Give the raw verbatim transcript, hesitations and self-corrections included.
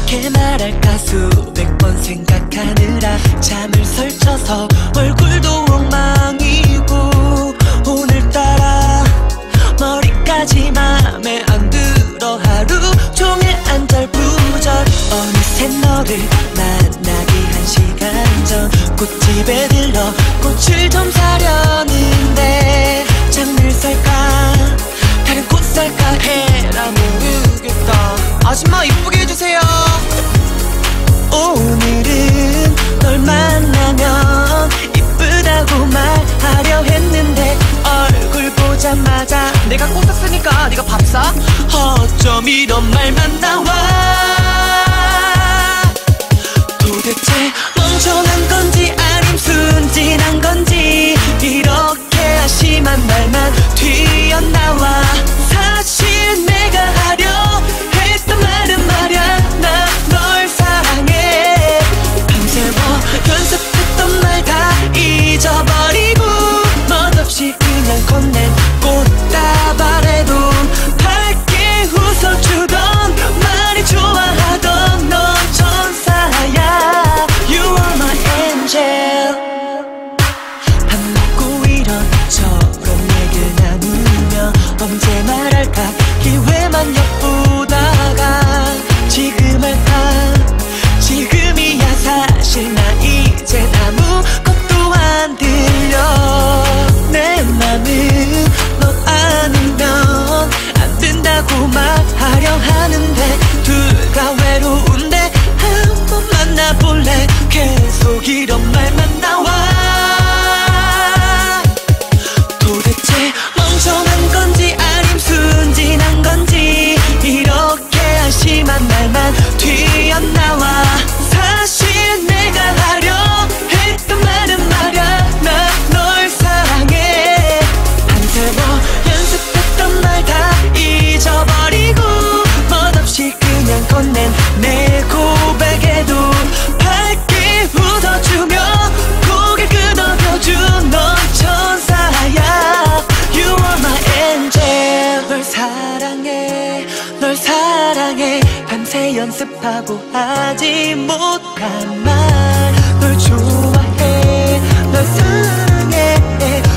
어떻게 말할까 수백 번 생각하느라 잠을 설쳐서 얼굴도 엉망이고 오늘따라 머리까지 맘에 안 들어 하루 종일 안절부절 어느새 너를 만나기 한 시간 전 꽃집에 들러 꽃을 좀 사려는데 장미를 살까 다른 꽃 살까 해라 모르겠다. 아줌마 이쁘게 해주세요. 오늘은 널 만나면 이쁘다고 말하려 했는데 얼굴 보자마자 내가 꽃 샀으니까 네가 밥 사? 어쩜 이런 말만 나와. 도대체 멍청한 건지 아님 순진한 건지 이렇게 한심한 말만 튀어나와. 사실 내가 하려 했던 말은 말야 나 널 사랑해. 밤새워 연습했던 말 다 잊어버리고 멋없이 그냥 건넨 꽃다발에도 밝게 웃어주던 많이 좋아하던 넌 천사야. You are my angel. 밥 먹고 이런저런 얘기 나누며 언제 말할까 기회만 엿보다가 지금 할까 지금이야. 사실 나 이젠 아무것도 안 들려. 내 맘은 너 아니면 안 된다고 말하려 하는데 둘 다 외로운데 한번 만나볼래. 계속 이런 말만 나와. 도대체 멍청한 건지 아님 순진한 건지 이렇게 한심한 말만 튀어나와. 사실 내가 하려 했던 말은 말야 나 널 사랑해. 밤새워 연습했던 말 다 잊어버리고 멋없이 그냥 건넨 내 고백에도 밝게 웃어주며 고개 끄덕여준 넌 천사야. You are my angel. 널 사랑해 널 사랑해. 밤새 연습하고 하지 못한 말 널 좋아해 널 사랑해.